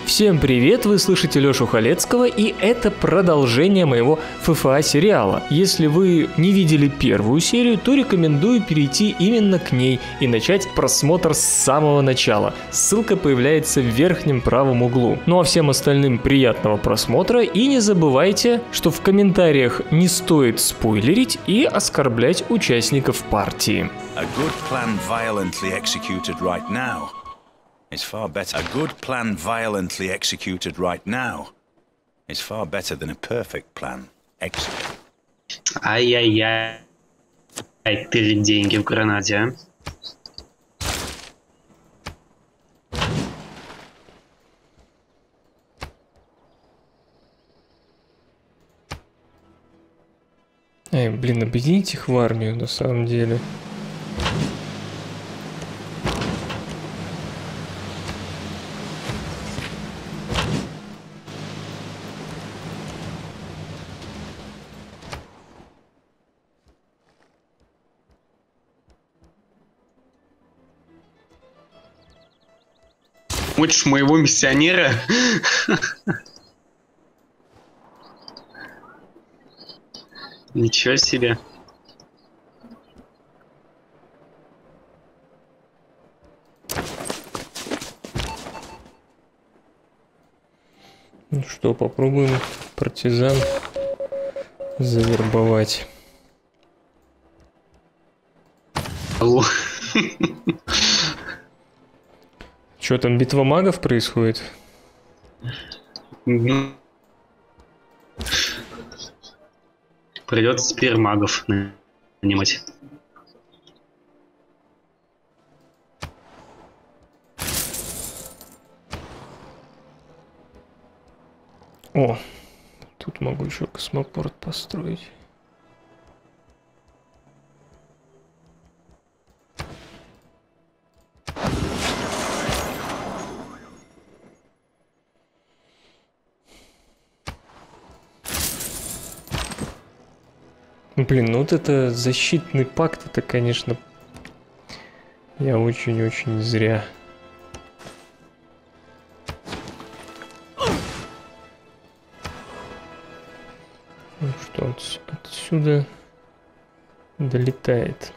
Всем привет, вы слышите Лёшу Халецкого, и это продолжение моего ФФА сериала. Если вы не видели первую серию, то рекомендую перейти именно к ней и начать просмотр с самого начала. Ссылка появляется в верхнем правом углу. Ну а всем остальным приятного просмотра, и не забывайте, что в комментариях не стоит спойлерить и оскорблять участников партии. A good plan violently executed right now is far better. A good plan violently executed right now is far better than a perfect plan executed. Ай-яй-яй. Ты деньги в гранате, а? Эй, блин, объедините их в армию на самом деле. Хочешь моего миссионера? Ничего себе. Ну что, попробуем партизан завербовать. Алло. Что там, битва магов происходит? Придется теперь магов нанимать. О, тут могу еще космопорт построить. Блин, ну вот это защитный пакт, это, конечно, я очень-очень зря. Ну что, отсюда долетает.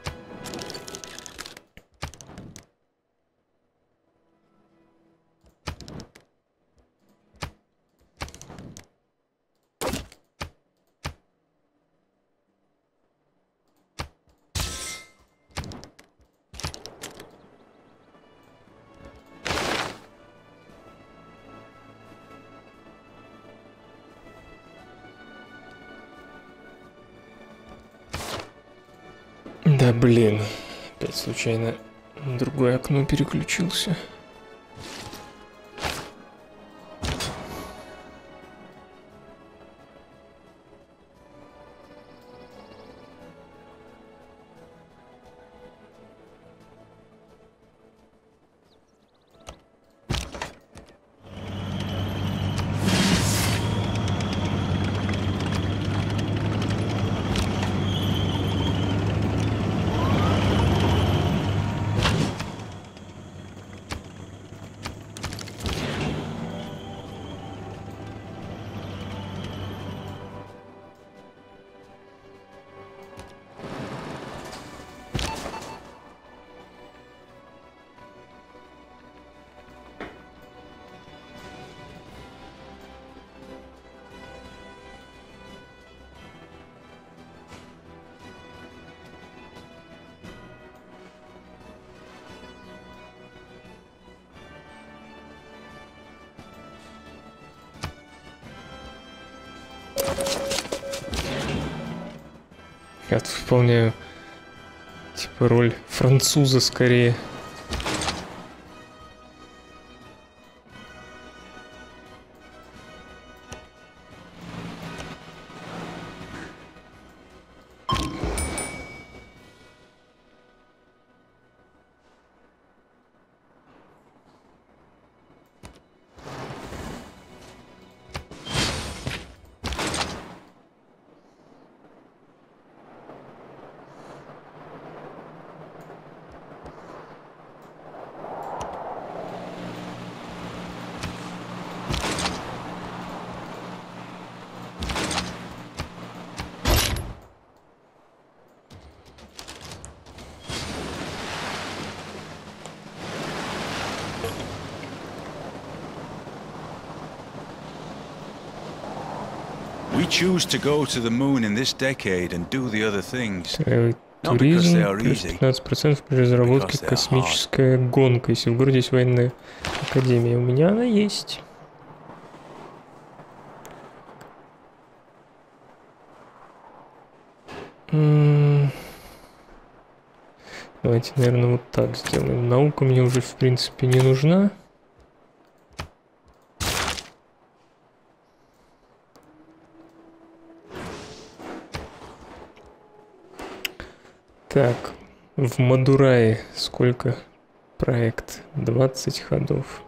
Да блин, опять случайно в другое окно переключился. Я тут выполняю типа роль француза скорее. choose to go to the moon in this decade and do the other things, Туризм плюс 15% при разработке космическая гонка. Если в городе есть военная академия, у меня она есть. Давайте, наверное, вот так сделаем. Наука мне уже, в принципе, не нужна. Так, в Мадурае сколько проект? 20 ходов.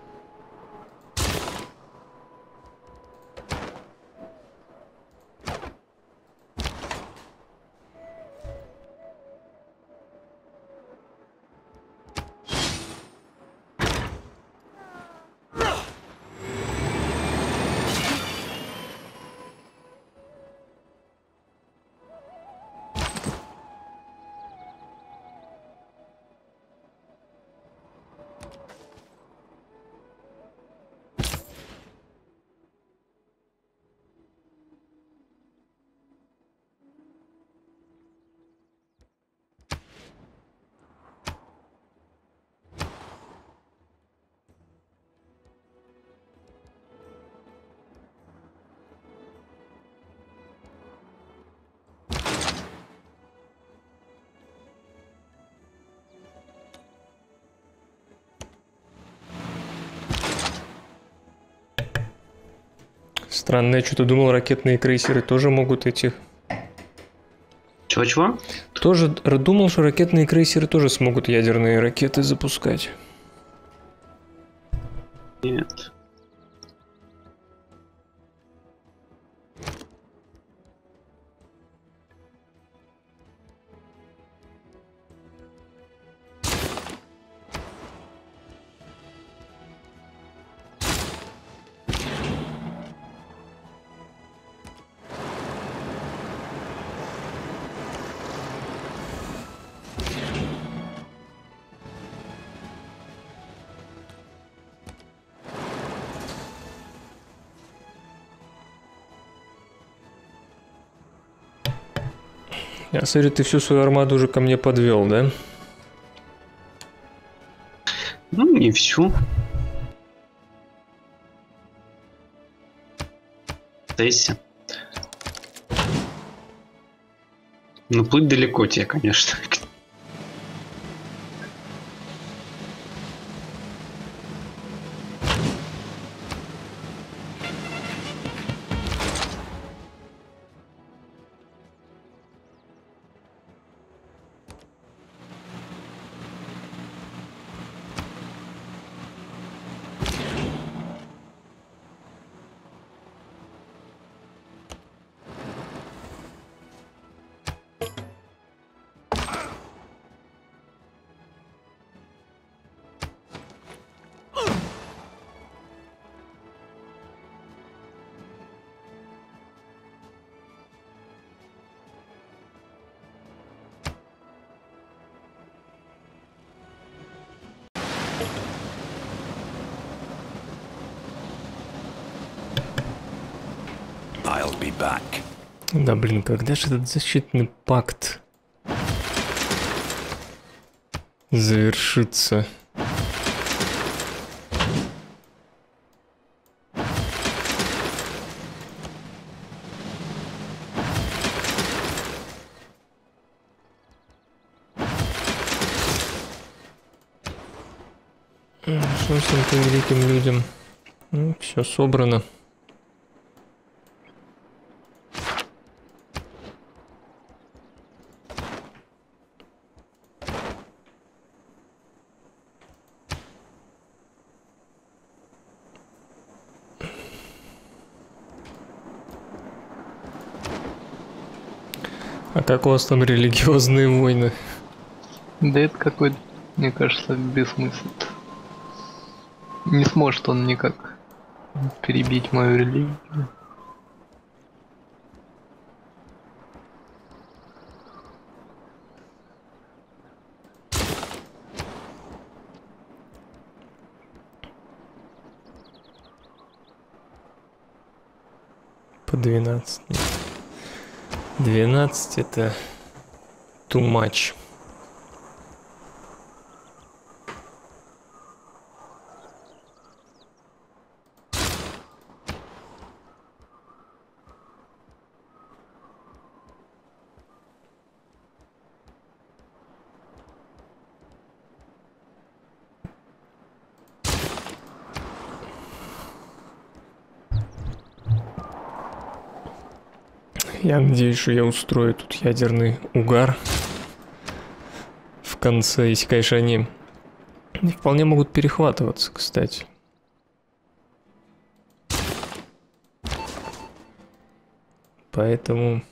Странно, я что-то думал, ракетные крейсеры тоже могут эти... Чего-чего? Тоже думал, что ракетные крейсеры тоже смогут ядерные ракеты запускать. Нет. Я смотрю, ты всю свою армаду уже ко мне подвел, да? Ну, не всю. Тесси. Ну, плыть далеко тебе, конечно. I'll be back. Да, блин, когда же этот защитный пакт завершится? Что с этим великим людям? Ну, все собрано. А как у вас там религиозные войны? Да это какой-то, мне кажется, бессмысленно. Не сможет он никак перебить мою религию. по 12. 12 это too much. Я надеюсь, что я устрою тут ядерный угар в конце, если, конечно, они вполне могут перехватываться, кстати. Поэтому...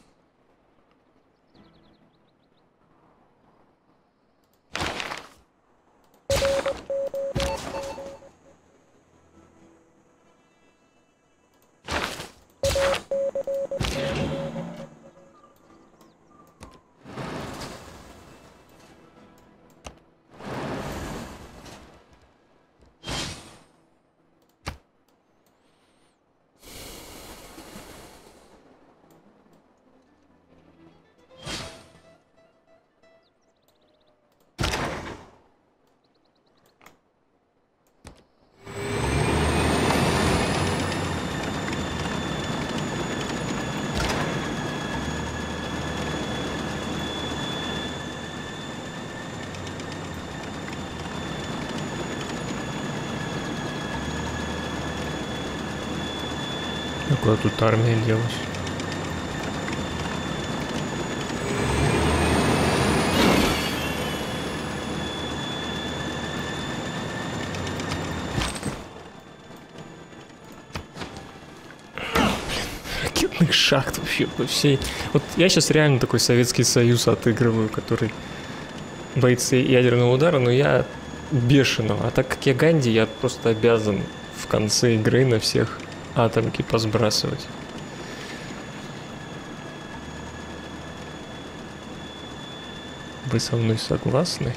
Куда тут армия делась? Ракетных шахт вообще по всей... Вот я сейчас реально такой Советский Союз отыгрываю, который боится ядерного удара, но я бешеного. А так как я Ганди, я просто обязан в конце игры на всех атомки посбрасывать. Вы со мной согласны?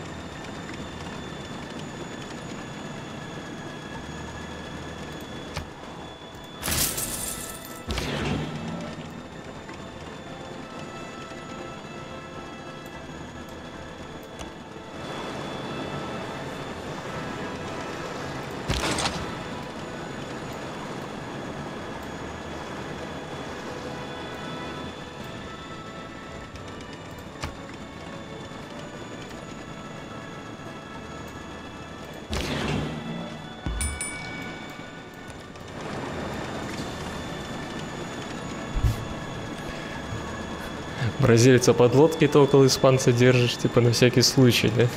Бразильца подлодки-то около испанца держишь, типа на всякий случай, да?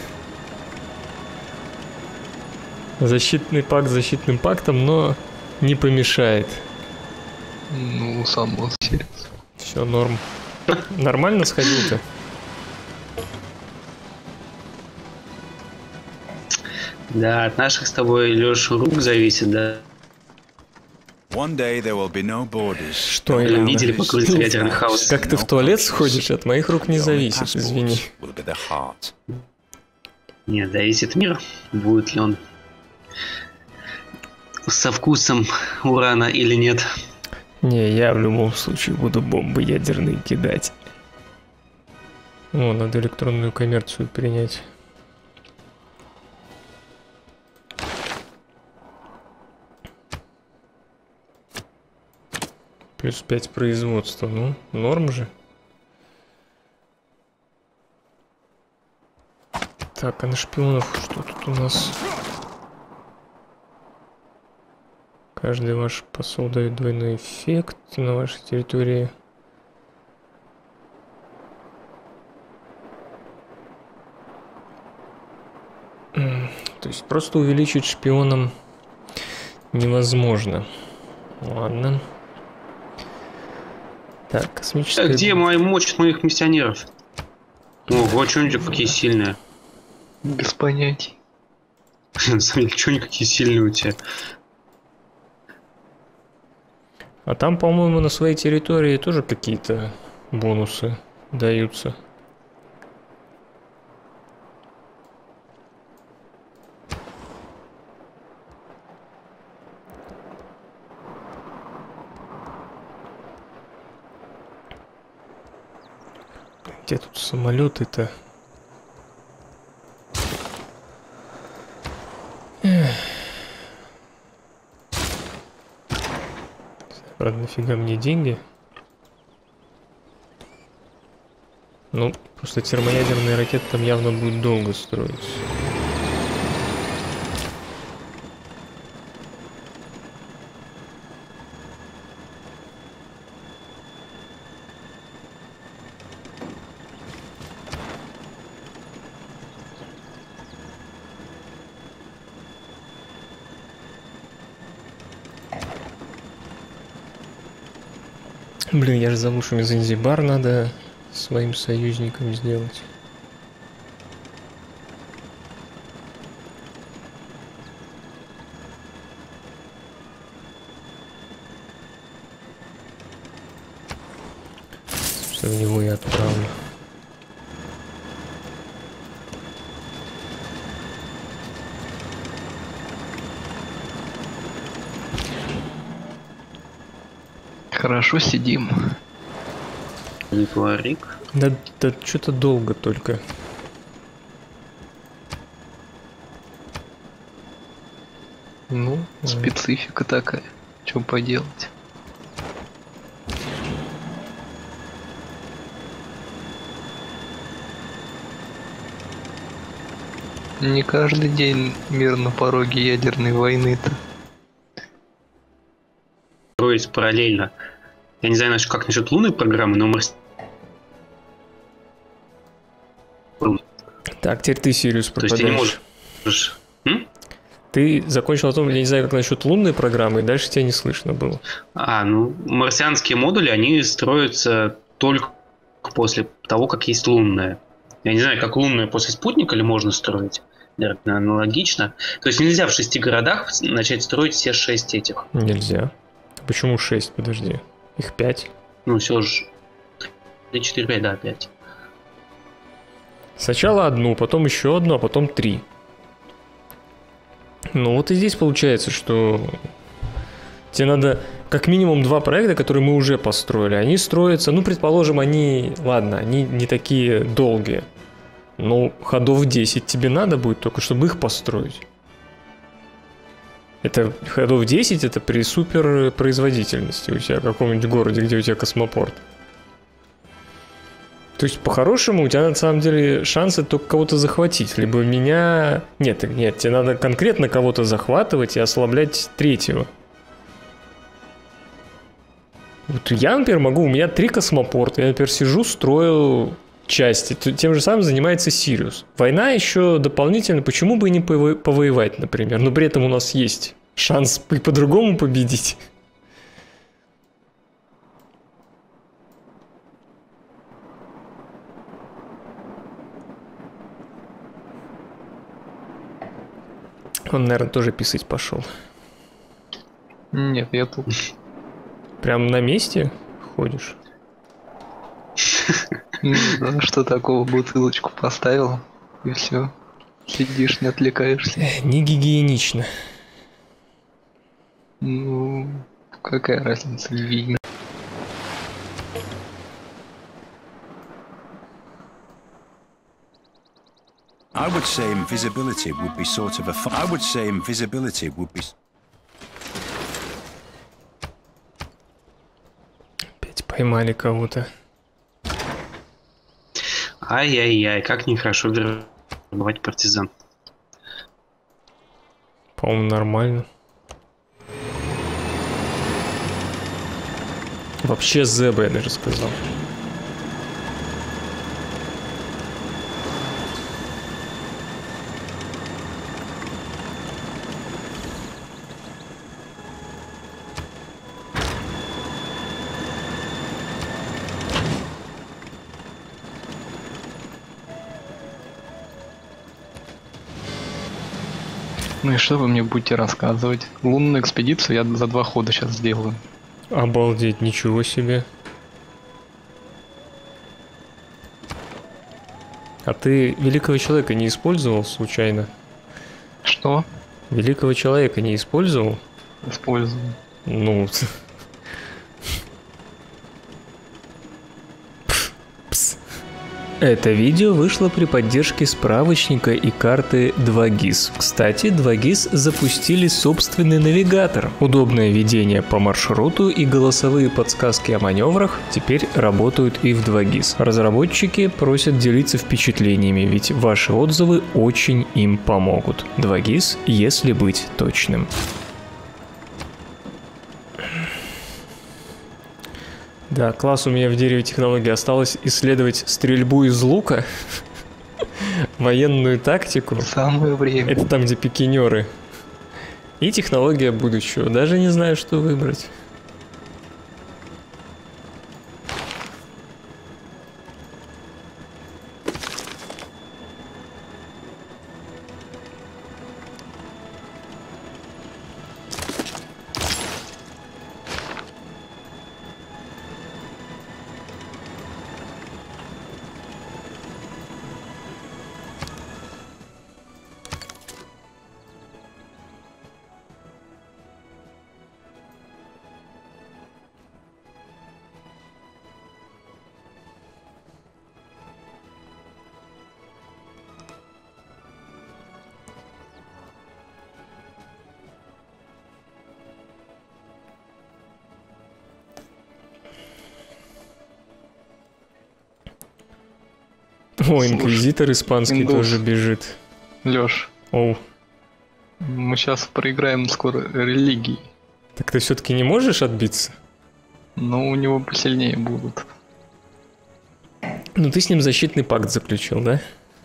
Защитный пакт защитным пактом, но не помешает. Ну, сам он сердце. Все, норм. Нормально сходил-то? Да, от наших с тобой, Леша, рук зависит, да. One day there will be no borders. Что Блин, именно? видели, какой ядерный хаос? Как ты в туалет сходишь, от моих рук не зависит, извини. Will be the heart. Нет, зависит мир, будет ли он со вкусом урана или нет. Не, я в любом случае буду бомбы ядерные кидать. О, надо электронную коммерцию принять. Плюс 5 производства, ну, норм же. Так, а на шпионов что тут у нас? Каждый ваш посол дает двойной эффект на вашей территории. То есть просто увеличить шпионам невозможно. Ладно. Так, космическая... Где моя мощь моих миссионеров? Ого, что они какие сильные. Без понятий. На самом деле, что они какие сильные у тебя? А там, по-моему, на своей территории тоже какие-то бонусы даются. Где тут самолеты-то? Правда, нафига мне деньги? Ну, просто термоядерные ракеты там явно будет долго строиться. Блин, я же забыл, что мне Занзибар надо своим союзникам сделать. Что в него я отправлю. Хорошо сидим. Не говорик. Да что-то долго только. Ну, специфика такая. Что поделать? Не каждый день мир на пороге ядерной войны-то. Строить параллельно. Я не знаю, как насчет лунной программы, но Так, теперь ты, Сириус, пропадаешь. То есть ты не можешь... Ты закончил о том, я не знаю, как насчет лунной программы, и дальше тебя не слышно было. Ну, марсианские модули, они строятся только после того, как есть лунная. Я не знаю, как лунная после спутника ли можно строить. Наверное, аналогично. То есть нельзя в 6 городах начать строить все 6 этих. Нельзя. Почему 6? Подожди. Их 5. Ну, все же... 3, 4, 5, да, 5. Сначала одну, потом еще одну, а потом 3. Ну вот и здесь получается, что тебе надо как минимум 2 проекта, которые мы уже построили. Они строятся, ну, предположим, они не такие долгие. Ну, ходов 10 тебе надо будет только, чтобы их построить. Это ходов 10, это при супер производительности у тебя в каком-нибудь городе, где у тебя космопорт. То есть, по-хорошему, у тебя на самом деле шансы только кого-то захватить. Либо меня... Нет, тебе надо конкретно кого-то захватывать и ослаблять третьего. Вот я, например, могу... У меня 3 космопорта. Я, например, сижу, строю части. Тем же самым занимается Сириус. Война еще дополнительно. Почему бы и не повоевать, например? Но при этом у нас есть шанс по-другому победить. Он, наверное, тоже писать пошел. Нет, я тут. Прям на месте ходишь? Да, что такого, бутылочку поставил, и все. Сидишь, не отвлекаешься. Не гигиенично. Ну, какая разница, видно. I would say invisibility would be sort of a fun. I would say invisibility would be. Опять поймали кого-то. Ай-яй-яй, как нехорошо вербовать партизан. По-моему, нормально. Вообще зэбэ, я даже сказал. Ну и что вы мне будете рассказывать? Лунную экспедицию я за 2 хода сейчас сделаю. Обалдеть, ничего себе. А ты Великого Человека не использовал случайно? Что? Великого Человека не использовал? Использую. Ну... Пс. Это видео вышло при поддержке справочника и карты 2GIS. Кстати, 2GIS запустили собственный навигатор. Удобное ведение по маршруту и голосовые подсказки о маневрах теперь работают и в 2GIS. Разработчики просят делиться впечатлениями, ведь ваши отзывы очень им помогут. 2GIS, если быть точным. Да, класс у меня в дереве технологии. Осталось исследовать стрельбу из лука, военную тактику. Самое время. Это там, где пикинеры. И технология будущего. Даже не знаю, что выбрать. О, инквизитор испанский Индус. тоже бежит. Лёш, Оу. мы сейчас проиграем скоро религии. Так ты все-таки не можешь отбиться? Но у него посильнее будут. Ну ты с ним защитный пакт заключил, да?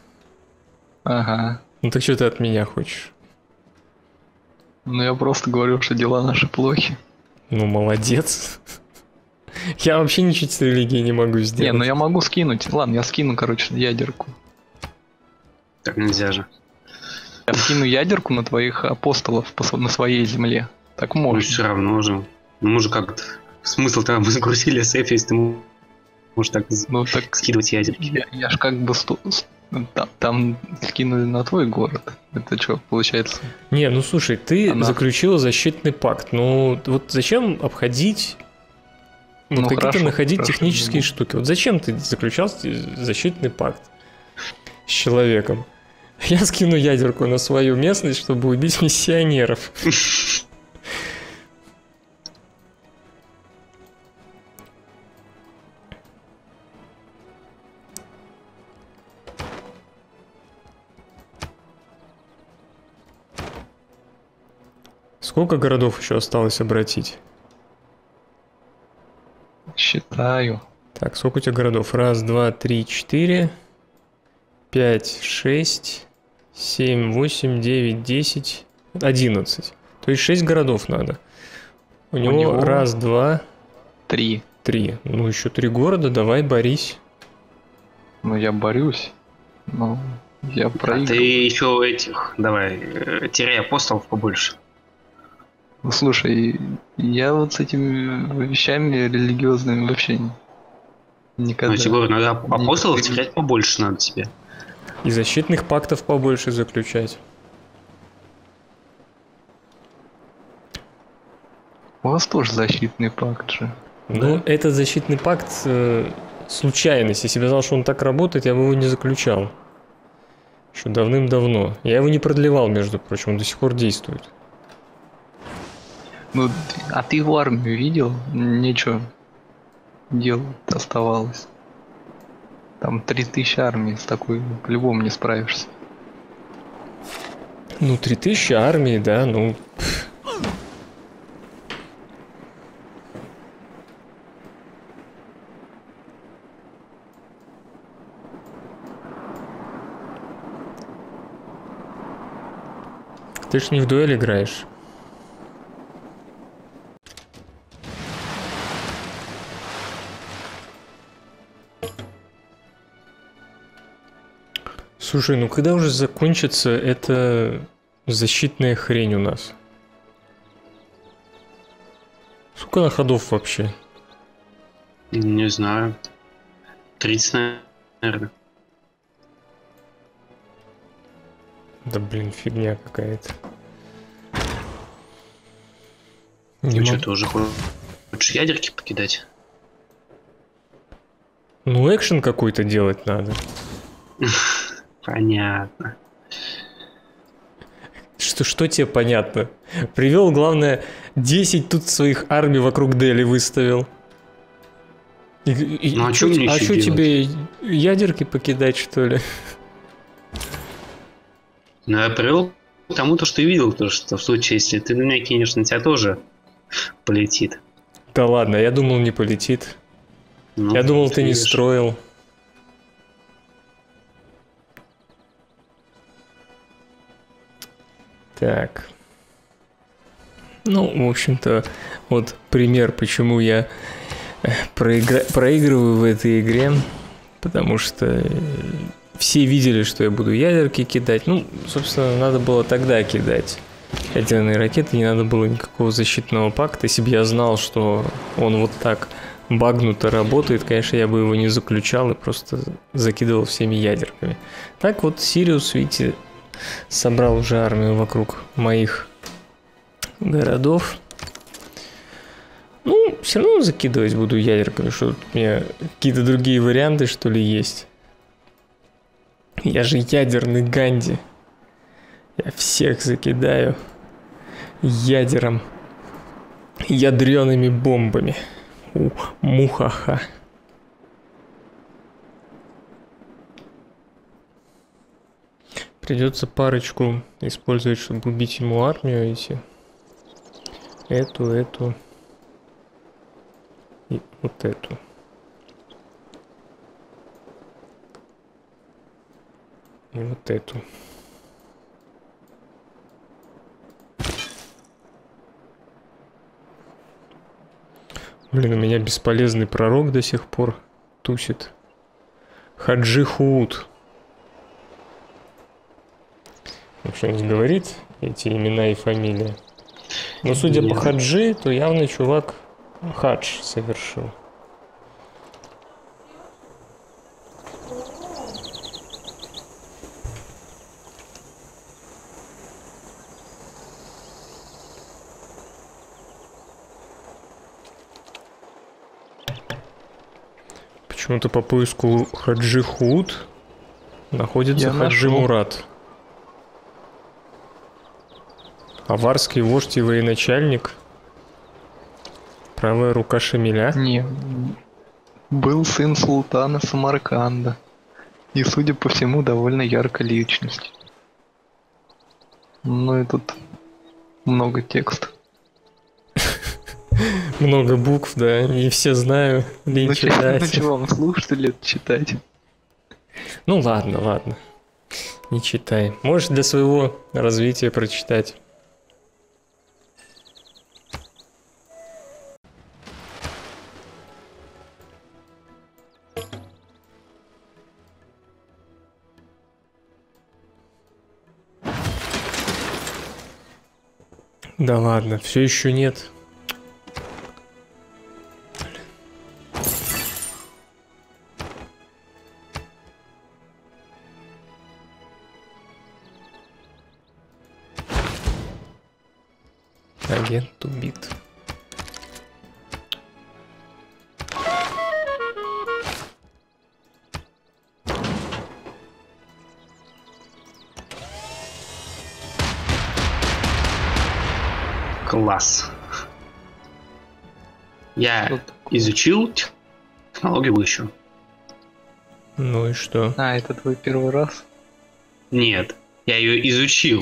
Ага. Ну так что ты от меня хочешь? Ну я просто говорю, что дела наши плохи. Ну молодец. Я вообще ничего с религией не могу сделать. Не, ну я могу скинуть. Ладно, я скину, короче, ядерку. Так нельзя же. Я скину ядерку на твоих апостолов на своей земле. Так Ну, можно. все равно же. Ну, мы же как-то... Смысл там загрузили сейф, если ты можешь так Ну так скидывать ядерки. я ж как бы там скинули на твой город. Это что, получается? Не, ну слушай, ты Она- заключил защитный пакт. Ну вот зачем обходить... Вот Ну, какие-то хорошо, находить хорошо, технические не штуки. Вот зачем ты заключал защитный пакт с человеком? Я скину ядерку на свою местность, чтобы убить миссионеров. Сколько городов еще осталось обратить? Считаю. Так, сколько у тебя городов? Раз, два, три, четыре, 5, 6, 7, 8, 9, 10, 11. То есть 6 городов надо. У него раз, два, 3. 3. Ну, еще 3 города, давай борись. Ну я борюсь. Ну, я А проигрываю. ты еще этих, давай, теряй апостолов побольше. Ну, слушай, я вот с этими вещами религиозными вообще никогда. Ну, я тебе говорю, надо апостолов не- терять побольше надо тебе. И защитных пактов побольше заключать. У вас тоже защитный пакт же. Ну, этот защитный пакт случайность. Если бы я знал, что он так работает, я бы его не заключал. Еще давным-давно. Я его не продлевал, между прочим, он до сих пор действует. Ну, а ты в армию видел? Ничего делать оставалось. Там 3000 армий, с такой по-любому не справишься. Ну, 3000 армии, да, ну... Ты ж не в дуэль играешь. Слушай, ну когда уже закончится эта защитная хрень у нас? Сколько на ходов вообще? Не знаю. 30, наверное. Да блин, фигня какая-то. Ну Не что, могу. ты уже хочешь ядерки покидать? Ну, экшен какой-то делать надо. Понятно. Что тебе понятно? Привел, главное, 10 тут своих армий вокруг Дели выставил. Ну, а что мне еще делать? Тебе ядерки покидать, что ли? Ну, я привел к тому, то, что ты видел, то, что в случае, если ты на меня кинешь, на тебя тоже полетит. Да ладно, я думал, не полетит. Ну, Я думал, ты не видишь. строил. Так. Ну, в общем-то, вот пример, почему я проигрываю в этой игре. Потому что все видели, что я буду ядерки кидать. Ну, собственно, надо было тогда кидать ядерные ракеты, не надо было никакого защитного пакта. Если бы я знал, что он вот так багнуто работает, конечно, я бы его не заключал и просто закидывал всеми ядерками. Так вот, Сириус, видите, собрал уже армию вокруг моих городов. Ну, все равно закидывать буду ядерками, что у меня какие-то другие варианты, что ли, есть. Я же ядерный Ганди. Я всех закидаю ядером, ядреными бомбами. Мухаха. Придется парочку использовать, чтобы убить ему армию, эти. Эту. И вот эту. И вот эту. Блин, у меня бесполезный пророк до сих пор тусит. Хаджи Худ. Что он говорит эти имена и фамилии? Но судя по Хаджи, то явно чувак хадж совершил. Почему-то по поиску Хаджи Худ находится Хаджи Мурат. Аварский вождь и военачальник. Правая рука Шамиля. Не, был сын султана Самарканда. И, судя по всему, довольно яркая личность. Ну и тут много текста. Много букв, да, и все знаю, лень читать. Ну что вам слушать или читать? Ну ладно. Не читай. Можешь для своего развития прочитать. Да ладно, все еще нет. Агент убит. Класс. Я изучил технологию высшую. Ну и что? А, это твой первый раз? Нет, я ее изучил.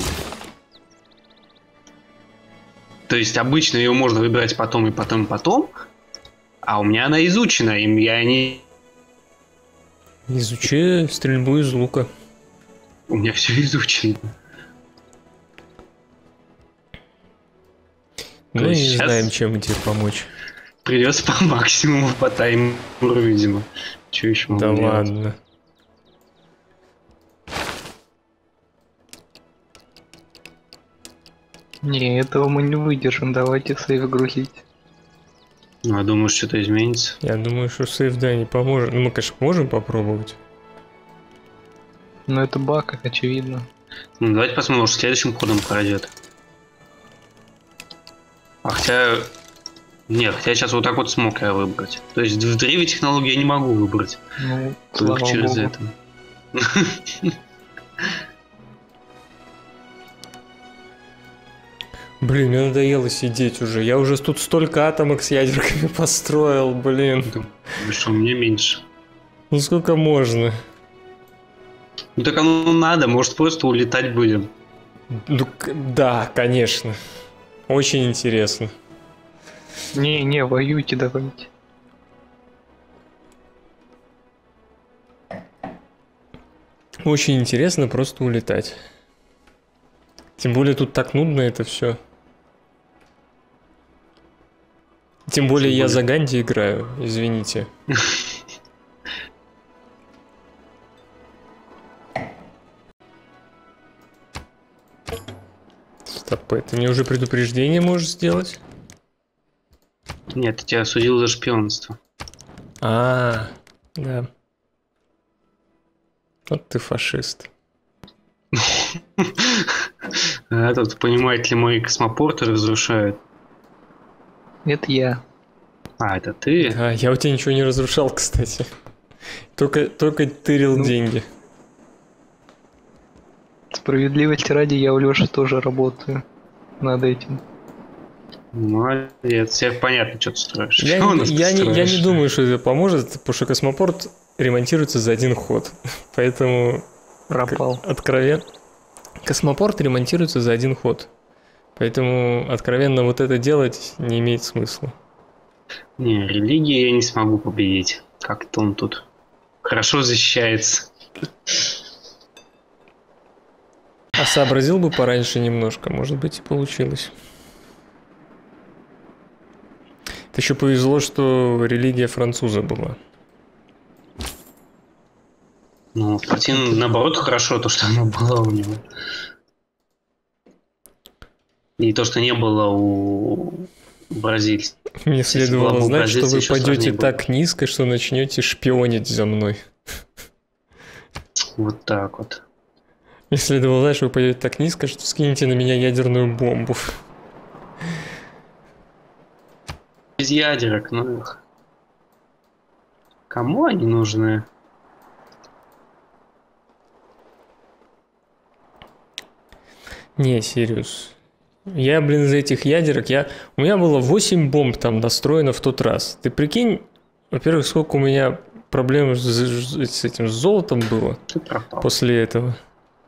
То есть обычно ее можно выбирать потом, а у меня она изучена, и я не... Изучи стрельбу из лука. У меня все изучено. Мы не знаем, чем тебе помочь. Придется по максимуму, по таймеру, видимо. Че еще могу делать? Ладно. Не, этого мы не выдержим, давайте сейв грузить. Ну, я думаю, что-то изменится. Я думаю, что сейф, да, не поможет. Ну, мы, конечно, можем попробовать. Но это баг, очевидно. Ну, давайте посмотрим, может, следующим ходом пройдет. А хотя... Нет, я сейчас вот так вот смог я выбрать. То есть в древе технологии я не могу выбрать. Ну, Только слава через богу. это. Блин, мне надоело сидеть уже. Я уже тут столько атомок с ядерками построил, блин. Думаю, что мне меньше. Ну сколько можно? Ну так оно надо, может просто улетать будем. Ну, да, конечно. Очень интересно. Не, воюйте давайте. Очень интересно просто улетать. Тем более тут так нудно это все. Тем более я за Ганди играю, извините. Стоп, это мне уже предупреждение можешь сделать? Нет, я тебя осудил за шпионство. Да. Вот ты фашист. А тут, понимаете ли, мои космопорты разрушают. Это я. А, это ты? Да, я у тебя ничего не разрушал, кстати. Только тырил деньги. Справедливости ради, я у Лёши тоже работаю над этим. Молодец, всех понятно, что ты строишь. Я Чего у нас ты не строишь? думаю, что это поможет, потому что космопорт ремонтируется за один ход. Поэтому Пропал. откровенно... Космопорт ремонтируется за один ход. Поэтому откровенно вот это делать не имеет смысла. Не, религии я не смогу победить. Как-то он тут хорошо защищается. А сообразил бы пораньше немножко, может быть, и получилось. Это еще повезло, что религия француза была. Ну, в Путин, наоборот, хорошо, то, что оно было у него. И то, что не было у бразильцев. Мне Если была следовало бы у знать, что бразильца, вы еще пойдете сложнее было. так низко, что начнете шпионить за мной. Вот так вот. Мне следовало знать, что вы пойдете так низко, что скинете на меня ядерную бомбу. Без ядерок, ну их. Кому они нужны? Не, Сириус. Я, блин, из этих ядерок, у меня было 8 бомб там настроено в тот раз. Ты прикинь, во-первых, сколько у меня проблем с этим с золотом было Ты пропал. после этого.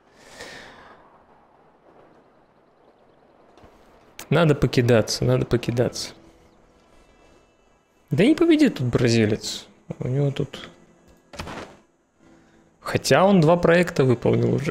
Надо покидаться. Да не победит тут бразилец. У него тут... Хотя он 2 проекта выполнил уже.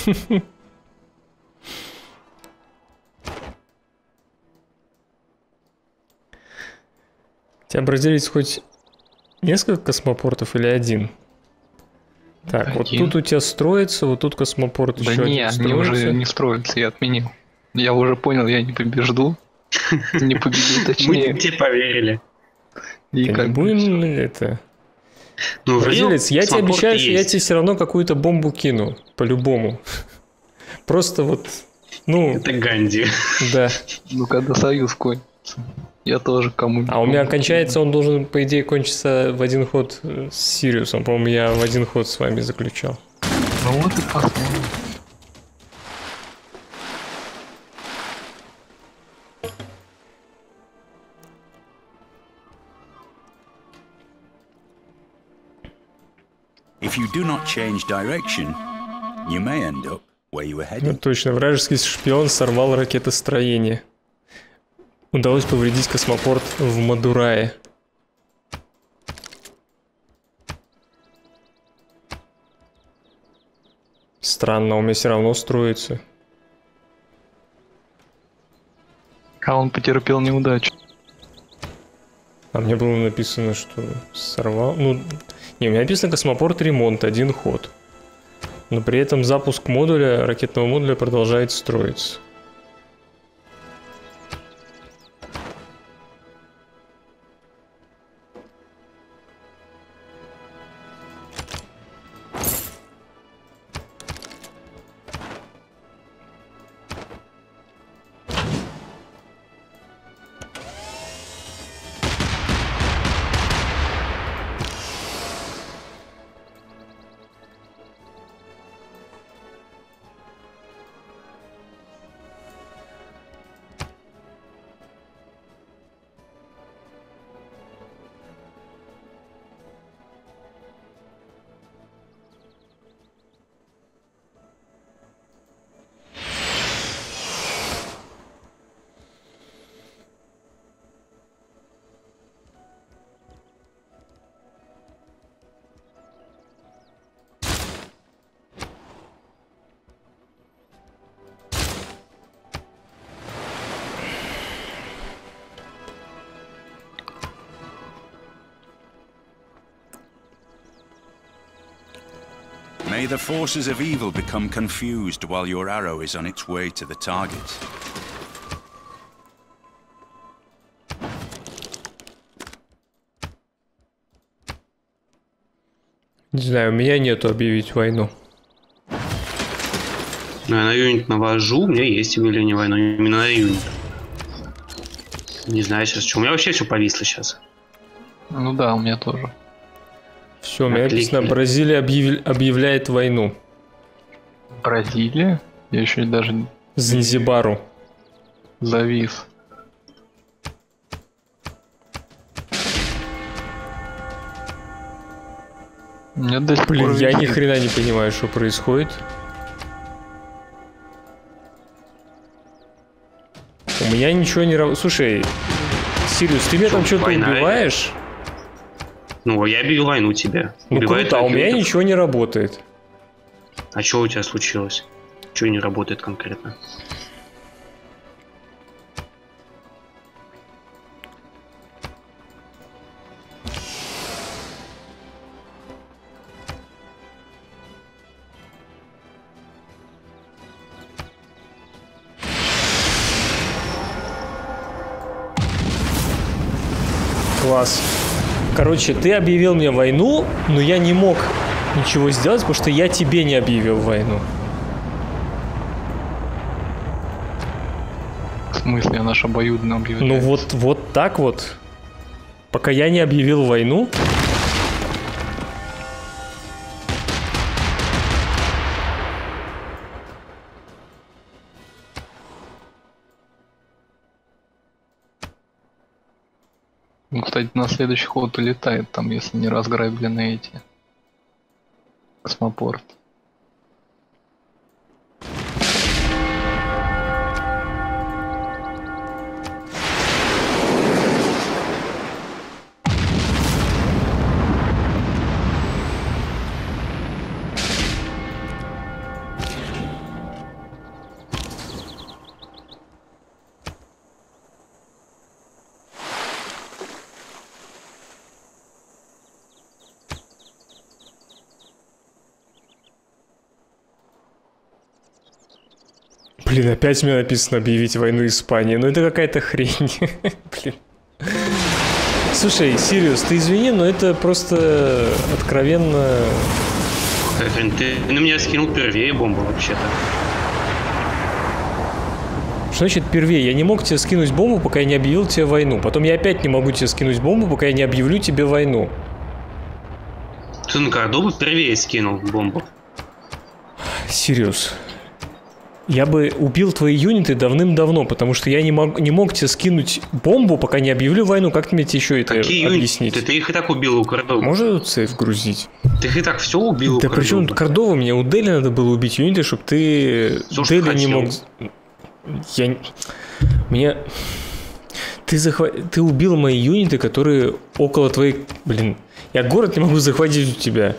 У тебя бразилец хоть несколько космопортов или один? Так, вот Один. тут у тебя строится, вот тут космопорт Да еще не, один они уже строится. не строятся, я отменил. Я уже понял, я не побежду. Не победил, Мы точнее. тебе поверили. И Да как не бы будем это... Ну, Бразилец, я тебе космопорт обещаю, что я есть. тебе все равно какую-то бомбу кину. По-любому. Просто вот... Ну, Это Ганди. да. ну когда союз кончится, я тоже кому-нибудь. А у меня кончается, он должен, по идее, кончиться в один ход с Сириусом. По-моему, я в один ход с вами заключал. Ну вот и посмотрим. If you do not change direction, you may end up where you were Ну, heading. точно, вражеский шпион сорвал ракетостроение. Удалось повредить космопорт в Мадурае. Странно, у меня все равно строится. А он потерпел неудачу. А мне было написано, что сорвал... Ну, не, у меня написано космопорт ремонт, один ход. Но при этом запуск модуля, ракетного модуля продолжает строиться. May the forces of evil become confused while your arrow is on its way to the target. Не знаю, у меня нету объявить войну. Ну, я на юнит навожу, у меня есть объявление войны, именно на юнит. Не знаю сейчас, что. У меня вообще все повисло сейчас. Ну да, у меня тоже. Все, у меня написано, Бразилия объявляет войну. Бразилия? Я еще даже... Занзибару. Завис. Мне до сих Блин, пор я ни висит. хрена не понимаю, что происходит. У меня ничего не работает. Слушай, Сириус, ты меня там что-то война убиваешь? Ну, я объявил войну тебе. Ну Убивает круто, а у меня юнитов. ничего не работает. А что у тебя случилось? Что не работает конкретно? Класс. Короче, ты объявил мне войну, но я не мог ничего сделать, потому что я тебе не объявил войну. В смысле, наш обоюдно объявляет? Ну вот так вот. Пока я не объявил войну. Ну, кстати, на следующий ход улетает там, если не разграблены эти. Космопорт. Блин, опять мне написано объявить войну Испании. Ну это какая-то хрень. Блин. Слушай, Сириус, ты извини, но это просто откровенно... Хрен, ты на меня скинул первее бомбу вообще-то. Что значит первее? Я не мог тебе скинуть бомбу, пока я не объявил тебе войну. Потом я опять не могу тебе скинуть бомбу, пока я не объявлю тебе войну. Ты на Кордобу первее скинул бомбу. Сириус, я бы убил твои юниты давным-давно, потому что я не мог тебе скинуть бомбу, пока не объявлю войну. Как мне тебе еще это Какие объяснить? юниты? Ты их и так убил у Кордобы. Можно тут сейф грузить? Ты их и так все убил у Да Кордобы. причем Кордова, мне у Дели надо было убить юниты, чтобы ты Всё, что Дели не хотел. мог... Мне... Ты убил мои юниты, которые около твоих... Блин, я город не могу захватить у тебя.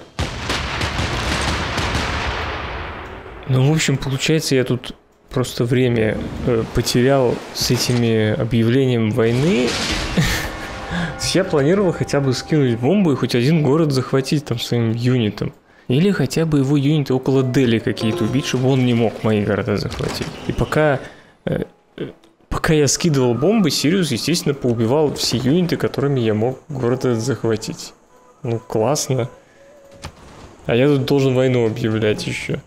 Ну, в общем, получается, я тут просто время потерял с этими объявлением войны. Я планировал хотя бы скинуть бомбу и хоть один город захватить там своим юнитом. Или хотя бы его юниты около Дели какие-то убить, чтобы он не мог мои города захватить. И пока я скидывал бомбы, Сириус, естественно, поубивал все юниты, которыми я мог город этот захватить. Ну, классно. А я тут должен войну объявлять еще.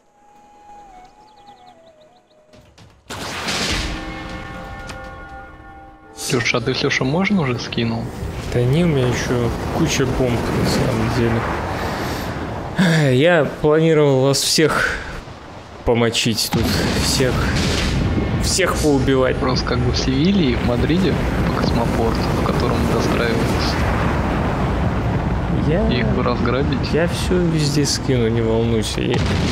Леша, а ты Леша можно уже скинул? Да не, у меня еще куча бомб на самом деле. Я планировал вас всех помочить тут, всех поубивать. Просто как бы в Севилье и в Мадриде по космопорту, по которому достраивался. Их бы разграбить. Я все везде скину, не волнуйся.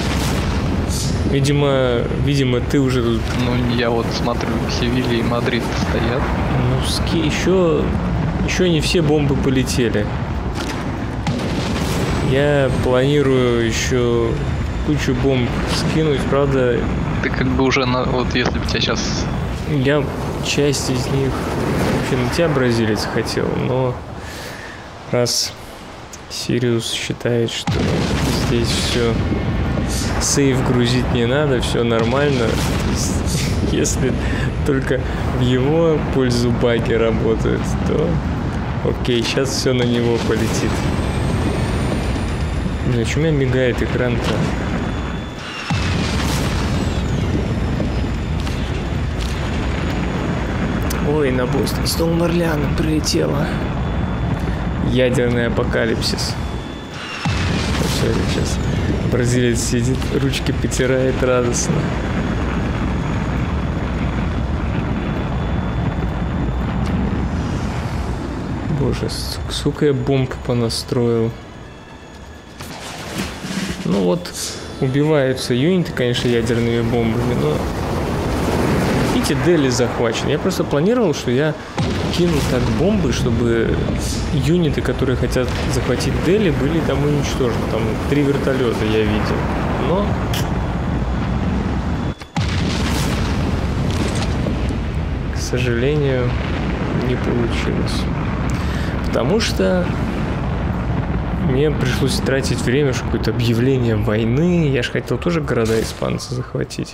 Видимо, ты уже тут... Ну, я вот смотрю, Севилья и Мадрид стоят. Ну, еще не все бомбы полетели. Я планирую еще кучу бомб скинуть, правда... Ты как бы уже, вот если бы тебя сейчас... Я часть из них вообще на тебя, бразилец, хотел, но раз Сириус считает, что Здесь все. Сейв грузить не надо, все нормально. Если только в его пользу баги работают, то окей, сейчас все на него полетит. Блин, почему у меня мигает экран-то? Ой, на Бостон с Новым Орлеаном прилетело. Ядерный апокалипсис. Все, сейчас бразилец сидит, ручки потирает радостно. Боже, сука, я бомб понастроил. Ну вот, убиваются юниты, конечно, ядерными бомбами, но... Видите, Дели захвачен. Я просто планировал, что я кину так бомбы, чтобы юниты, которые хотят захватить Дели, были там уничтожены. Там 3 вертолета я видел. Но... К сожалению, не получилось. Потому что мне пришлось тратить время, чтобы какое-то объявление войны. Я же хотел тоже города испанца захватить.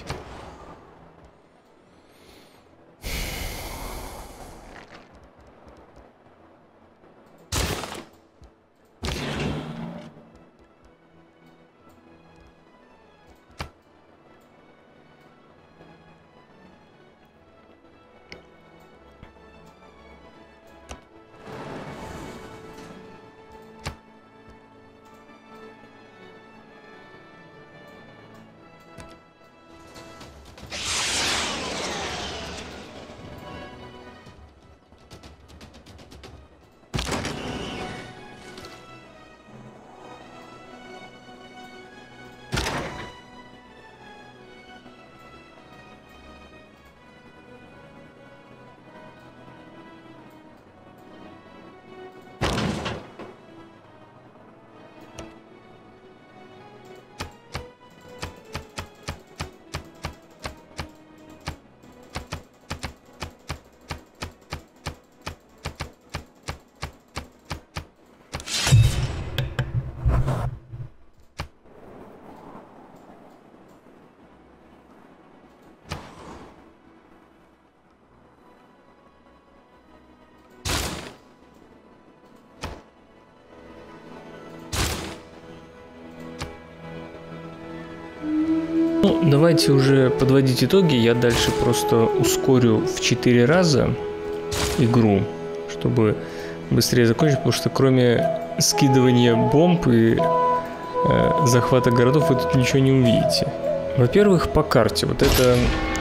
Ну, давайте уже подводить итоги. Я дальше просто ускорю в 4 раза игру, чтобы быстрее закончить, потому что кроме скидывания бомб и захвата городов вы тут ничего не увидите. Во-первых, по карте. Вот это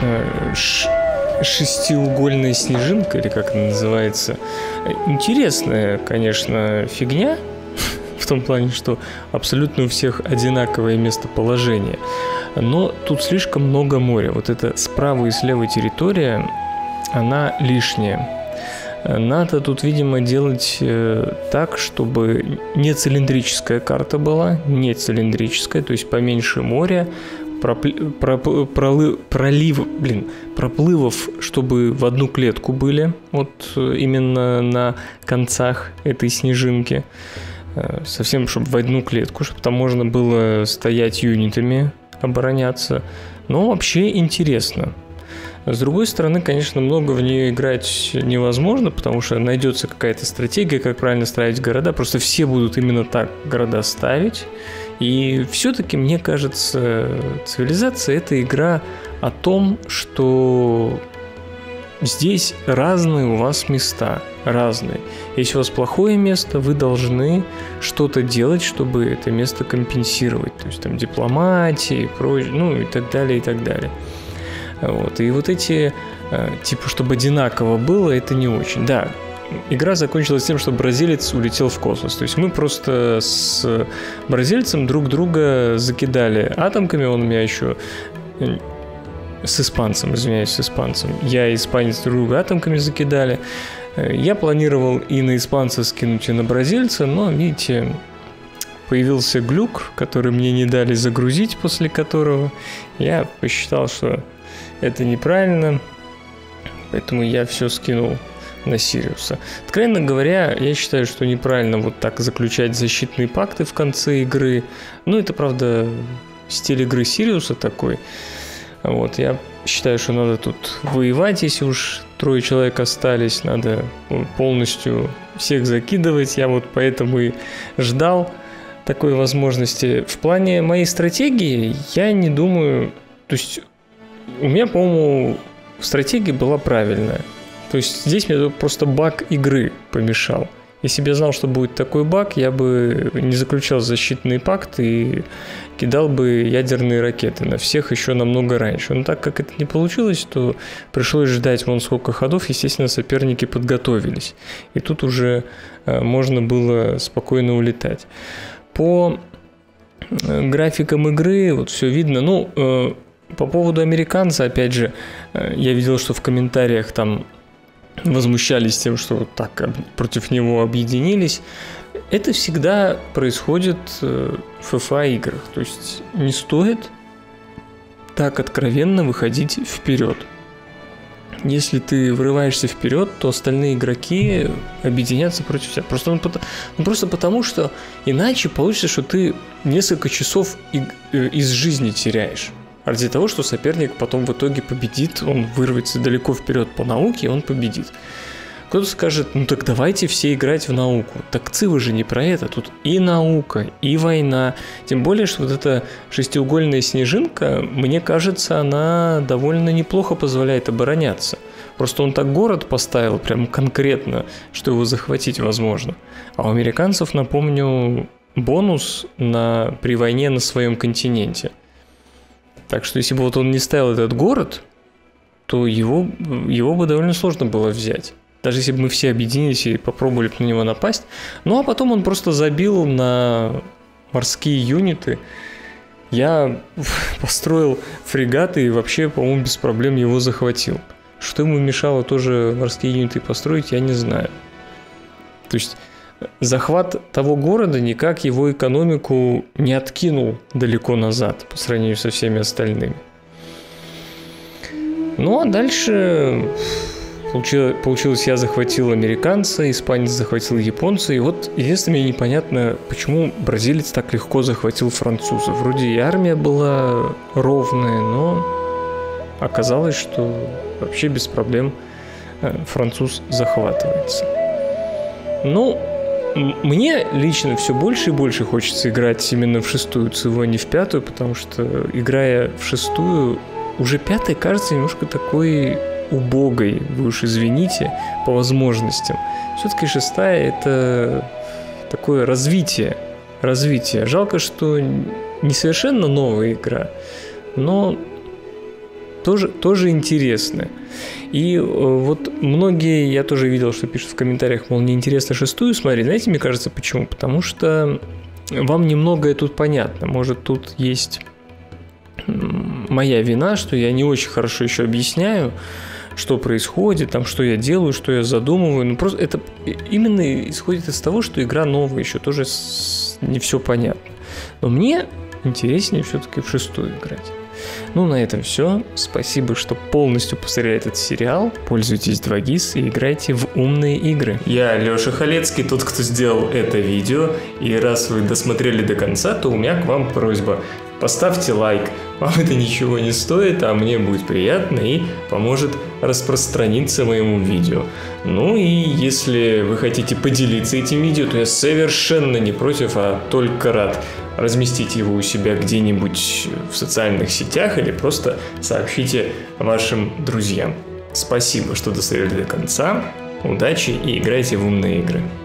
шестиугольная снежинка, или как она называется. Интересная, конечно, фигня. В том плане, что абсолютно у всех одинаковое местоположение. Но тут слишком много моря. Вот эта справа и слева территория, она лишняя. Надо тут, видимо, делать так, чтобы не цилиндрическая карта была, не цилиндрическая, то есть поменьше моря, проплывов, чтобы в одну клетку были, вот именно на концах этой снежинки. Совсем, чтобы в одну клетку, чтобы там можно было стоять юнитами, обороняться. Но вообще интересно. С другой стороны, конечно, много в нее играть невозможно, потому что найдется какая-то стратегия, как правильно ставить города. Просто все будут именно так города ставить. И все-таки, мне кажется, цивилизация — это игра о том, что здесь разные у вас места, разные. Если у вас плохое место, вы должны что-то делать, чтобы это место компенсировать. То есть там дипломатия и прочее, ну и так далее, и так далее. Вот. И вот эти, типа, чтобы одинаково было, это не очень. Да, игра закончилась тем, что бразилец улетел в космос. То есть мы просто с бразильцем друг друга закидали атомками, он меня еще... С испанцем, извиняюсь, с испанцем. Я и испанец друг друга атомками закидали. Я планировал и на испанца скинуть, и на бразильца, но, видите, появился глюк, который мне не дали загрузить, после которого я посчитал, что это неправильно, поэтому я все скинул на Сириуса. Откровенно говоря, я считаю, что неправильно вот так заключать защитные пакты в конце игры. Ну, это, правда, стиль игры Сириуса такой. Вот, я считаю, что надо тут воевать, если уж 3 человек остались, надо полностью всех закидывать. Я вот поэтому и ждал такой возможности. В плане моей стратегии я не думаю... То есть у меня, по-моему, стратегия была правильная. То есть здесь мне просто баг игры помешал. Если бы я знал, что будет такой баг, я бы не заключал защитный пакт и кидал бы ядерные ракеты на всех еще намного раньше. Но так как это не получилось, то пришлось ждать вон сколько ходов. Естественно, соперники подготовились. И тут уже можно было спокойно улетать. По графикам игры вот все видно. Ну, по поводу американца, опять же, я видел, что в комментариях там возмущались тем, что вот так против него объединились. Это всегда происходит в FIFA играх. То есть не стоит так откровенно выходить вперед. Если ты врываешься вперед, то остальные игроки объединятся против тебя. Просто потому, что иначе получится, что ты несколько часов из жизни теряешь. Ради того, что соперник потом в итоге победит, он вырвется далеко вперед по науке, и он победит. Кто-то скажет, ну так давайте все играть в науку. Так Цива же не про это, тут и наука, и война. Тем более, что вот эта шестиугольная снежинка, мне кажется, она довольно неплохо позволяет обороняться. Просто он так город поставил прям конкретно, что его захватить возможно. А у американцев, напомню, бонус при войне на своем континенте. Так что если бы вот он не ставил этот город, то его бы довольно сложно было взять. Даже если бы мы все объединились и попробовали на него напасть. Ну а потом он просто забил на морские юниты. Я построил фрегаты и вообще, по-моему, без проблем его захватил. Что ему мешало тоже морские юниты построить, я не знаю. То есть захват того города никак его экономику не откинул далеко назад по сравнению со всеми остальными. Ну а дальше получилось, я захватил американца, испанец захватил японца, и вот единственное мне непонятно, почему бразилец так легко захватил француза. Вроде и армия была ровная, но оказалось, что вообще без проблем француз захватывается. Ну, мне лично все больше и больше хочется играть именно в 6-ю Циву, а не в 5-ю, потому что, играя в 6-ю, уже 5-я кажется немножко такой убогой, вы уж извините, по возможностям. Все-таки 6-я это такое развитие. Жалко, что не совершенно новая игра, но тоже интересная. И вот многие, я тоже видел, что пишут в комментариях, мол, неинтересно 6-ю смотреть. Знаете, мне кажется, почему? Потому что вам немногое тут понятно. Может, тут есть моя вина, что я не очень хорошо еще объясняю, что происходит, там, что я делаю, что я задумываю. Ну, просто это именно исходит из того, что игра новая, еще тоже не все понятно. Но мне интереснее все-таки в 6-ю играть. Ну, на этом все. Спасибо, что полностью посмотрели этот сериал. Пользуйтесь 2GIS и играйте в умные игры. Я Лёша Халецкий, тот, кто сделал это видео. И раз вы досмотрели до конца, то у меня к вам просьба. Поставьте лайк. Вам это ничего не стоит, а мне будет приятно и поможет распространиться моему видео. Ну и если вы хотите поделиться этим видео, то я совершенно не против, а только рад разместить его у себя где-нибудь в социальных сетях или просто сообщите вашим друзьям. Спасибо, что досмотрели до конца. Удачи и играйте в умные игры.